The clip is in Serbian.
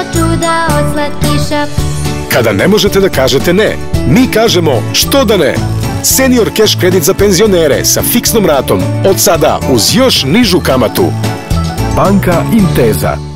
čuda od slatkiša. Kada ne možete da kažete ne, mi kažemo što da ne. Senior cash kredit za penzionere sa fiksnom ratom. Od sada uz još nižu kamatu. Banka Intesa.